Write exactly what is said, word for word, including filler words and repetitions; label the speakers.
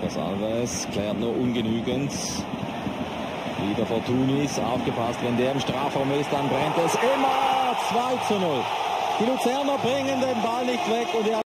Speaker 1: Jonas Alves klärt nur ungenügend. Wieder Fortunis, aufgepasst, wenn der im Strafraum ist, dann brennt es immer. zwei zu null. Die Luzerner bringen den Ball nicht weg und er